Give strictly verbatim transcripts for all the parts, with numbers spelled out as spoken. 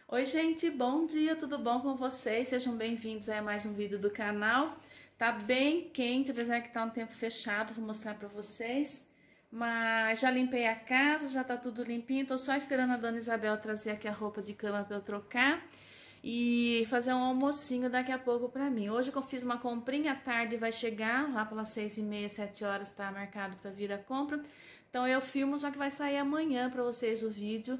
Oi gente, bom dia, tudo bom com vocês? Sejam bem-vindos a mais um vídeo do canal. Tá bem quente, apesar que tá um tempo fechado, vou mostrar pra vocês. Mas já limpei a casa, já tá tudo limpinho, tô só esperando a dona Isabel trazer aqui a roupa de cama pra eu trocar e fazer um almocinho daqui a pouco pra mim. Hoje que eu fiz uma comprinha, à tarde vai chegar, lá pelas seis e meia, sete horas tá marcado pra vir a compra. Então eu filmo, só que vai sair amanhã pra vocês o vídeo,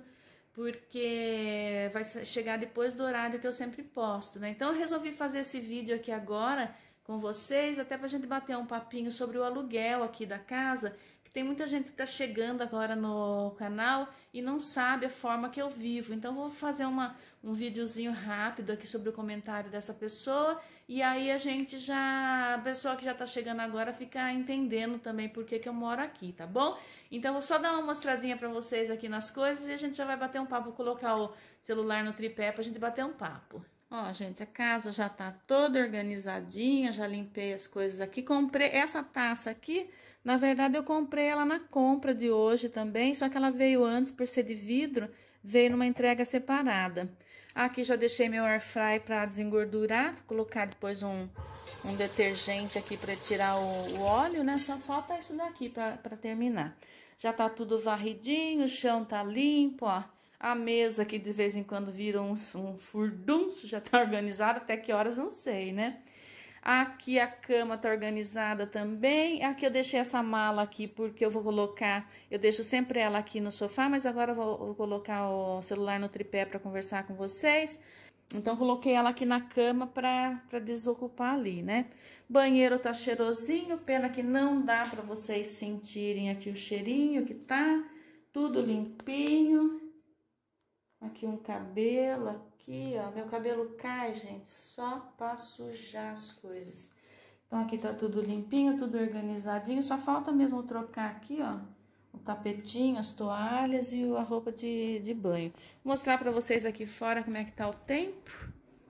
porque vai chegar depois do horário que eu sempre posto, né? Então eu resolvi fazer esse vídeo aqui agora com vocês, até pra gente bater um papinho sobre o aluguel aqui da casa, que tem muita gente que tá chegando agora no canal e não sabe a forma que eu vivo. Então eu vou fazer uma, um videozinho rápido aqui sobre o comentário dessa pessoa, e aí a gente já, a pessoa que já tá chegando agora fica entendendo também por que que eu moro aqui, tá bom? Então eu vou só dar uma mostradinha pra vocês aqui nas coisas e a gente já vai bater um papo, vou colocar o celular no tripé pra gente bater um papo. Ó, gente, a casa já tá toda organizadinha, já limpei as coisas aqui. Comprei essa taça aqui, na verdade eu comprei ela na compra de hoje também, só que ela veio antes, por ser de vidro, veio numa entrega separada. Aqui já deixei meu air fry para desengordurar, vou colocar depois um, um detergente aqui para tirar o, o óleo, né? Só falta isso daqui para terminar. Já tá tudo varridinho, o chão tá limpo, ó. A mesa aqui de vez em quando vira um, um furdunço, já tá organizada, até que horas não sei, né? Aqui a cama tá organizada também. Aqui eu deixei essa mala aqui porque eu vou colocar, eu deixo sempre ela aqui no sofá, mas agora eu vou, vou colocar o celular no tripé para conversar com vocês. Então coloquei ela aqui na cama para para desocupar ali, né? Banheiro tá cheirosinho, pena que não dá para vocês sentirem aqui o cheirinho que tá, tudo limpinho. Aqui um cabelo, aqui, ó, meu cabelo cai, gente, só pra sujar as coisas. Então aqui tá tudo limpinho, tudo organizadinho, só falta mesmo trocar aqui, ó, o tapetinho, as toalhas e a roupa de, de banho. Vou mostrar pra vocês aqui fora como é que tá o tempo.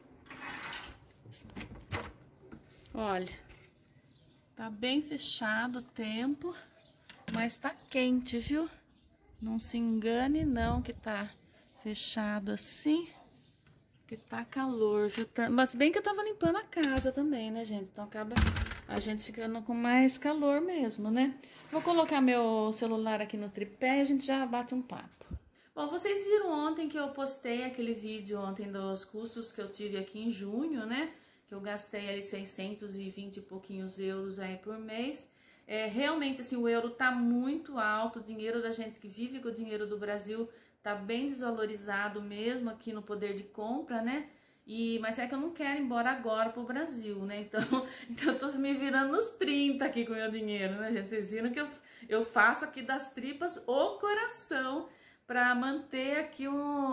Olha, tá bem fechado o tempo, mas tá quente, viu? Não se engane não que tá fechado assim, que tá calor, viu? Mas bem que eu tava limpando a casa também, né, gente? Então acaba a gente ficando com mais calor mesmo, né? Vou colocar meu celular aqui no tripé e a gente já bate um papo. Bom, vocês viram ontem que eu postei aquele vídeo ontem dos custos que eu tive aqui em junho, né? Que eu gastei ali seiscentos e vinte e pouquinhos euros aí por mês. É, realmente, assim, o euro tá muito alto, o dinheiro da gente que vive com o dinheiro do Brasil tá bem desvalorizado mesmo aqui no poder de compra, né? E, mas é que eu não quero ir embora agora pro Brasil, né? Então, então eu tô me virando nos trinta aqui com o meu dinheiro, né, gente? Vocês viram que eu, eu faço aqui das tripas o coração para manter aqui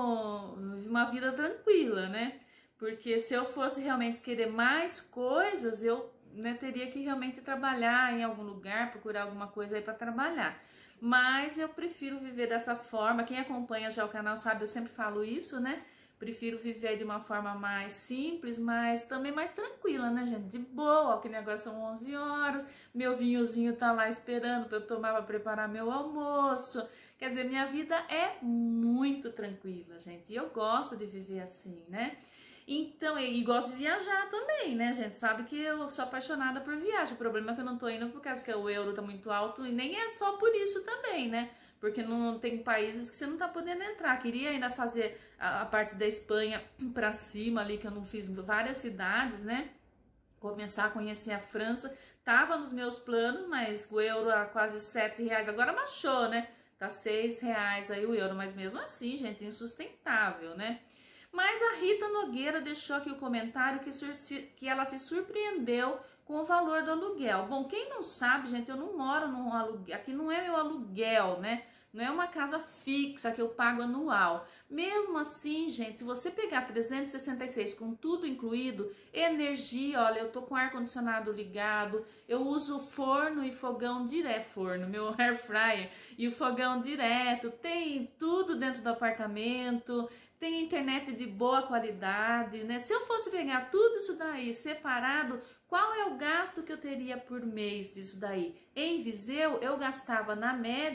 um, uma vida tranquila, né? Porque se eu fosse realmente querer mais coisas, eu, né, teria que realmente trabalhar em algum lugar, procurar alguma coisa aí para trabalhar. Mas eu prefiro viver dessa forma. Quem acompanha já o canal sabe, eu sempre falo isso, né? Prefiro viver de uma forma mais simples, mas também mais tranquila, né, gente? De boa, que nem agora são onze horas, meu vinhozinho tá lá esperando para eu tomar, para preparar meu almoço. Quer dizer, minha vida é muito tranquila, gente. E eu gosto de viver assim, né? Então, e gosto de viajar também, né, gente? Sabe que eu sou apaixonada por viagem. O problema é que eu não tô indo por causa que o euro tá muito alto, e nem é só por isso também, né? Porque não tem países que você não tá podendo entrar. Queria ainda fazer a, a parte da Espanha pra cima ali, que eu não fiz várias cidades, né? Começar a conhecer a França. Tava nos meus planos, mas o euro a quase sete reais. Agora baixou, né? Tá seis reais aí o euro, mas mesmo assim, gente, insustentável, né? Mas a Rita Nogueira deixou aqui o comentário que, que ela se surpreendeu com o valor do aluguel. Bom, quem não sabe, gente, eu não moro num aluguel, aqui não é meu aluguel, né? Não é uma casa fixa que eu pago anual. Mesmo assim, gente, se você pegar trezentos e sessenta e seis com tudo incluído, energia, olha, eu tô com ar-condicionado ligado, eu uso forno e fogão direto, forno, meu air fryer e o fogão direto, tem tudo dentro do apartamento, tem internet de boa qualidade, né? Se eu fosse pegar tudo isso daí separado, qual é o gasto que eu teria por mês disso daí? Em Viseu, eu gastava na média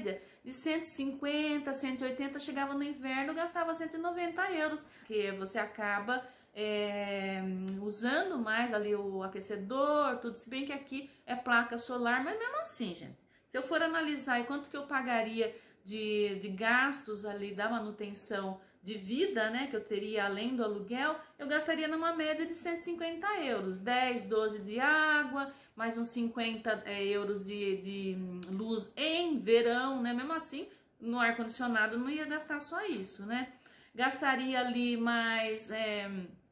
de cento e cinquenta, cento e oitenta, chegava no inverno, gastava cento e noventa euros, porque você acaba é, usando mais ali o aquecedor, tudo, se bem que aqui é placa solar, mas mesmo assim, gente, se eu for analisar quanto que eu pagaria de, de gastos ali da manutenção de vida, né, que eu teria além do aluguel, eu gastaria numa média de cento e cinquenta euros, dez, doze de água, mais uns cinquenta é, euros de, de luz em verão, né, mesmo assim, no ar-condicionado não ia gastar só isso, né, gastaria ali mais, é,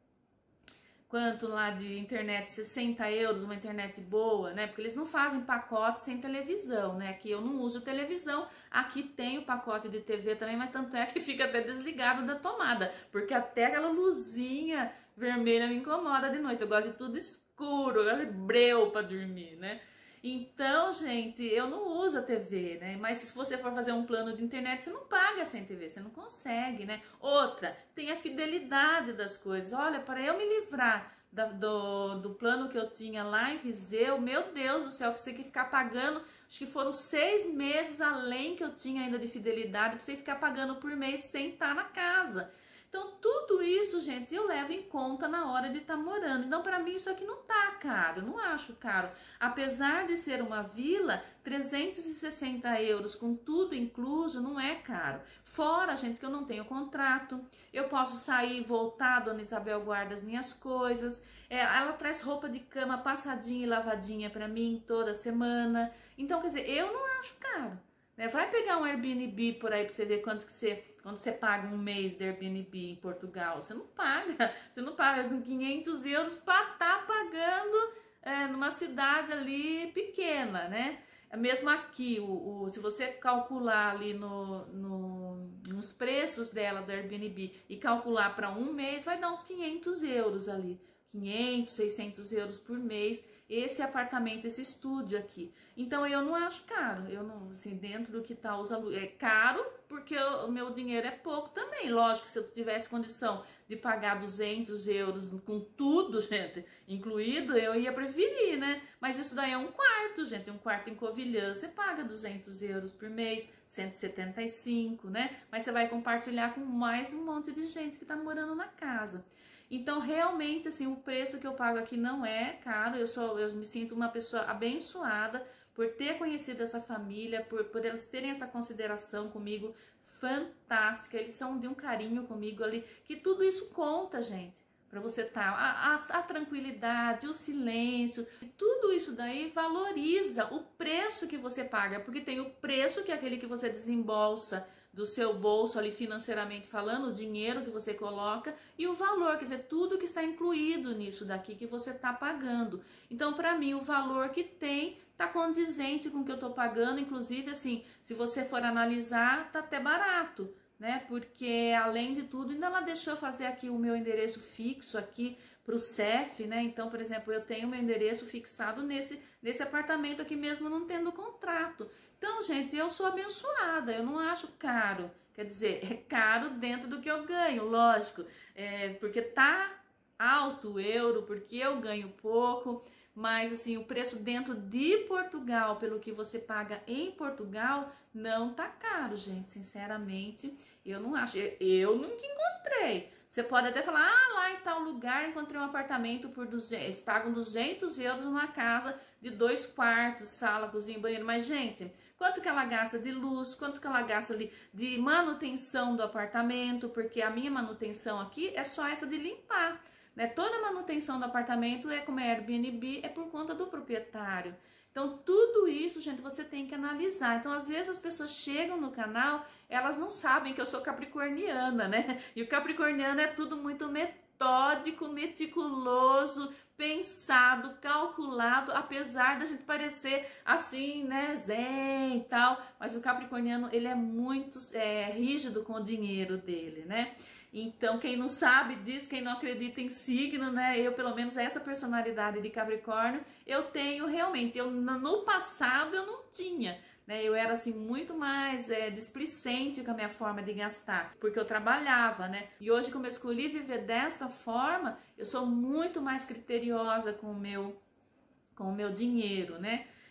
quanto lá de internet, sessenta euros, uma internet boa, né? Porque eles não fazem pacote sem televisão, né? Aqui eu não uso televisão, aqui tem o pacote de T V também, mas tanto é que fica até desligado da tomada, porque até aquela luzinha vermelha me incomoda de noite. Eu gosto de tudo escuro, eu gosto de breu para dormir, né? Então, gente, eu não uso a T V, né? Mas se você for fazer um plano de internet, você não paga sem T V, você não consegue, né? Outra, tem a fidelidade das coisas. Olha, para eu me livrar da, do, do plano que eu tinha lá em Viseu, meu Deus do céu, você que ficar pagando, acho que foram seis meses além que eu tinha ainda de fidelidade, para você ficar pagando por mês sem estar na casa. Então, tudo isso, gente, eu levo em conta na hora de estar morando. Então, para mim, isso aqui não tá caro, não acho caro. Apesar de ser uma vila, trezentos e sessenta euros com tudo incluso não é caro. Fora, gente, que eu não tenho contrato, eu posso sair e voltar, a Dona Isabel guarda as minhas coisas, é, ela traz roupa de cama passadinha e lavadinha para mim toda semana. Então, quer dizer, eu não acho caro. Vai pegar um Airbnb por aí para você ver quanto que você, quando você paga um mês de Airbnb em Portugal. Você não paga, você não paga com quinhentos euros para estar tá pagando é, numa cidade ali pequena, né? Mesmo aqui, o, o, se você calcular ali no, no, nos preços dela do Airbnb e calcular para um mês, vai dar uns quinhentos euros ali. quinhentos, seiscentos euros por mês, esse apartamento, esse estúdio aqui. Então eu não acho caro, eu não, assim, dentro do que tá os aluguéis, é caro porque o meu dinheiro é pouco também, lógico, se eu tivesse condição de pagar duzentos euros com tudo, gente, incluído, eu ia preferir, né? Mas isso daí é um quarto, gente, um quarto em Covilhã, você paga duzentos euros por mês, cento e setenta e cinco, né? Mas você vai compartilhar com mais um monte de gente que tá morando na casa. Então, realmente, assim, o preço que eu pago aqui não é caro, eu, sou, eu me sinto uma pessoa abençoada por ter conhecido essa família, por, por eles terem essa consideração comigo fantástica, eles são de um carinho comigo ali, que tudo isso conta, gente, para você estar, a, a, a tranquilidade, o silêncio, tudo isso daí valoriza o preço que você paga, porque tem o preço que é aquele que você desembolsa do seu bolso ali financeiramente falando, o dinheiro que você coloca e o valor, quer dizer, tudo que está incluído nisso daqui que você está pagando. Então, para mim, o valor que tem está condizente com o que eu estou pagando, inclusive, assim, se você for analisar, tá até barato, né? Porque, além de tudo, ainda ela deixou fazer aqui o meu endereço fixo aqui para o C E F, né? Então, por exemplo, eu tenho meu endereço fixado nesse, nesse apartamento aqui mesmo, não tendo contrato. Então, gente, eu sou abençoada, eu não acho caro. Quer dizer, é caro dentro do que eu ganho, lógico. É, porque tá alto o euro, porque eu ganho pouco. Mas, assim, o preço dentro de Portugal, pelo que você paga em Portugal, não tá caro, gente. Sinceramente, eu não acho. Eu nunca encontrei. Você pode até falar, ah, lá em tal lugar encontrei um apartamento por duzentos, eles pagam duzentos euros numa casa de dois quartos, sala, cozinha, banheiro. Mas, gente, quanto que ela gasta de luz, quanto que ela gasta ali de manutenção do apartamento, porque a minha manutenção aqui é só essa de limpar, né? Toda a manutenção do apartamento é como é Airbnb, é por conta do proprietário. Então, tudo isso, gente, você tem que analisar. Então, às vezes as pessoas chegam no canal, elas não sabem que eu sou capricorniana, né? E o capricorniano é tudo muito metódico, meticuloso, pensado, calculado, apesar da gente parecer assim, né, zen e tal, mas o capricorniano, ele é muito é, rígido com o dinheiro dele, né? Então, quem não sabe disso, quem não acredita em signo, né? Eu, pelo menos, essa personalidade de Capricórnio, eu tenho realmente. Eu, no passado, eu não tinha, né? Eu era, assim, muito mais é, displicente com a minha forma de gastar, porque eu trabalhava, né? E hoje, como eu escolhi viver desta forma, eu sou muito mais criteriosa com o meu, com o meu dinheiro, né?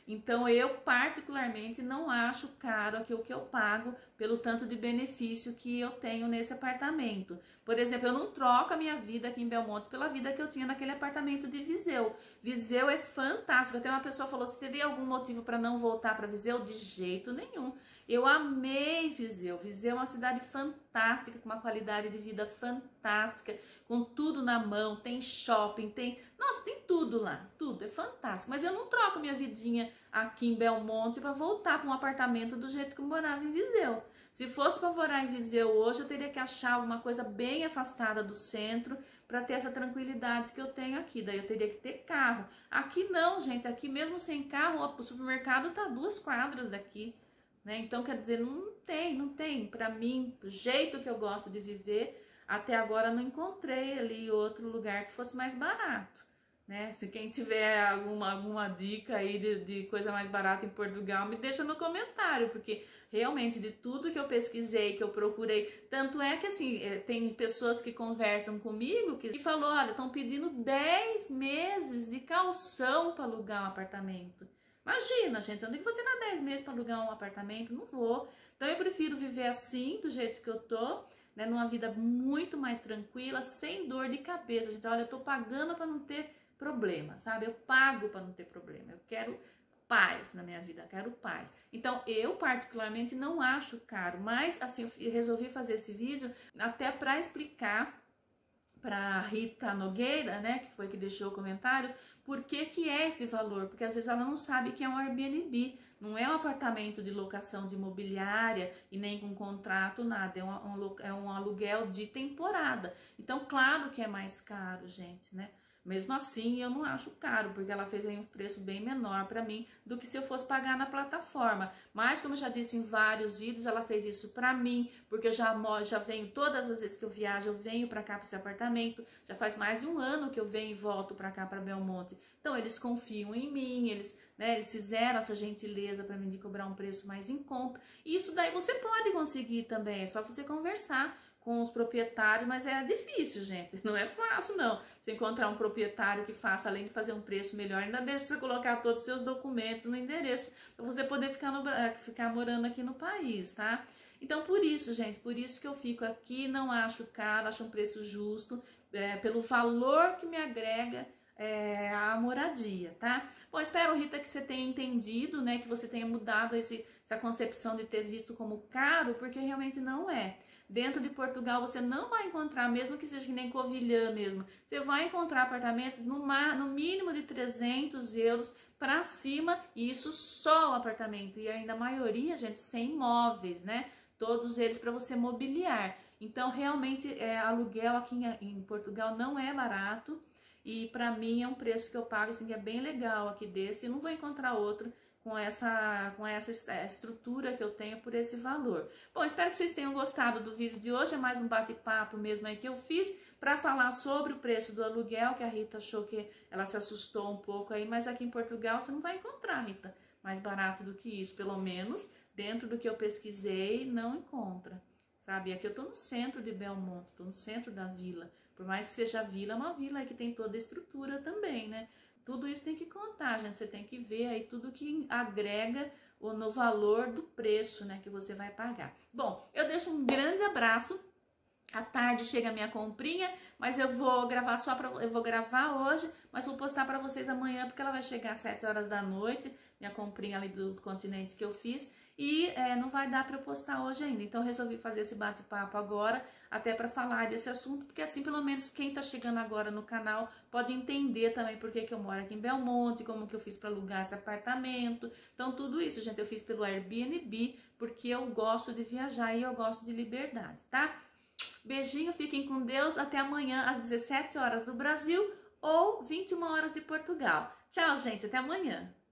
Então eu particularmente não acho caro aqui o que eu pago pelo tanto de benefício que eu tenho nesse apartamento. Por exemplo, eu não troco a minha vida aqui em Belmonte pela vida que eu tinha naquele apartamento de Viseu. Viseu é fantástico. Até uma pessoa falou, se teria algum motivo para não voltar para Viseu? De jeito nenhum. Eu amei Viseu. Viseu é uma cidade fantástica, com uma qualidade de vida fantástica, com tudo na mão, tem shopping, tem... Nossa, tem tudo lá, tudo, é fantástico. Mas eu não troco minha vidinha aqui em Belmonte para voltar para um apartamento do jeito que eu morava em Viseu. Se fosse para morar em Viseu hoje, eu teria que achar alguma coisa bem afastada do centro para ter essa tranquilidade que eu tenho aqui. Daí eu teria que ter carro. Aqui não, gente, aqui mesmo sem carro, o supermercado tá a duas quadras daqui. Né? Então, quer dizer, não tem, não tem. Para mim, do jeito que eu gosto de viver, até agora não encontrei ali outro lugar que fosse mais barato. Né? Se quem tiver alguma, alguma dica aí de, de coisa mais barata em Portugal, me deixa no comentário, porque realmente de tudo que eu pesquisei, que eu procurei, tanto é que assim, tem pessoas que conversam comigo que falou, olha, estão pedindo dez meses de caução para alugar um apartamento. Imagina, gente, eu nem vou ter dez meses para alugar um apartamento, não vou. Então eu prefiro viver assim, do jeito que eu tô, né, numa vida muito mais tranquila, sem dor de cabeça. Gente, olha, eu tô pagando para não ter problema, sabe? Eu pago para não ter problema. Eu quero paz na minha vida, eu quero paz. Então, eu particularmente não acho caro, mas assim, eu resolvi fazer esse vídeo até para explicar para Rita Nogueira, né, que foi que deixou o comentário, por que que é esse valor? Porque às vezes ela não sabe que é um Airbnb, não é um apartamento de locação de imobiliária e nem com contrato, nada, é um, um, é um aluguel de temporada. Então, claro que é mais caro, gente, né? Mesmo assim, eu não acho caro, porque ela fez aí um preço bem menor para mim do que se eu fosse pagar na plataforma. Mas, como eu já disse em vários vídeos, ela fez isso para mim, porque eu já, já venho, todas as vezes que eu viajo, eu venho para cá, para esse apartamento. Já faz mais de um ano que eu venho e volto para cá, para Belmonte. Então, eles confiam em mim, eles, né, eles fizeram essa gentileza para mim de cobrar um preço mais em conta. E isso daí você pode conseguir também, é só você conversar com os proprietários, mas é difícil, gente, não é fácil não, você encontrar um proprietário que faça, além de fazer um preço melhor, ainda deixa você colocar todos os seus documentos no endereço, para você poder ficar, no, ficar morando aqui no país, tá? Então, por isso, gente, por isso que eu fico aqui, não acho caro, acho um preço justo, é, pelo valor que me agrega É, a moradia, tá? Bom, espero, Rita, que você tenha entendido, né, que você tenha mudado esse, essa concepção de ter visto como caro, porque realmente não é. Dentro de Portugal você não vai encontrar, mesmo que seja que nem Covilhã mesmo, você vai encontrar apartamentos no, mar, no mínimo de trezentos euros para cima, e isso só o apartamento, e ainda a maioria, gente, sem móveis, né? Todos eles para você mobiliar. Então, realmente, é, aluguel aqui em, em Portugal não é barato. E para mim é um preço que eu pago, assim, que é bem legal aqui desse. E não vou encontrar outro com essa, com essa estrutura que eu tenho por esse valor. Bom, espero que vocês tenham gostado do vídeo de hoje. É mais um bate-papo mesmo aí que eu fiz para falar sobre o preço do aluguel, que a Rita achou que ela se assustou um pouco aí. Mas aqui em Portugal você não vai encontrar, Rita, mais barato do que isso. Pelo menos dentro do que eu pesquisei, não encontra. Sabe, aqui eu tô no centro de Belmonte, tô no centro da vila. Por mais que seja vila, é uma vila que tem toda a estrutura também, né? Tudo isso tem que contar, gente. Você tem que ver aí tudo que agrega no valor do preço, né, que você vai pagar. Bom, eu deixo um grande abraço. À tarde chega a minha comprinha, mas eu vou gravar só para eu vou gravar hoje, mas vou postar para vocês amanhã, porque ela vai chegar às sete horas da noite, minha comprinha ali do continente que eu fiz, e é, não vai dar para eu postar hoje ainda. Então eu resolvi fazer esse bate-papo agora, até para falar desse assunto, porque assim pelo menos quem tá chegando agora no canal pode entender também por que que eu moro aqui em Belmonte, como que eu fiz para alugar esse apartamento. Então tudo isso, gente, eu fiz pelo Airbnb, porque eu gosto de viajar e eu gosto de liberdade, tá? Beijinho, fiquem com Deus, até amanhã às dezessete horas do Brasil ou vinte e uma horas de Portugal. Tchau, gente, até amanhã.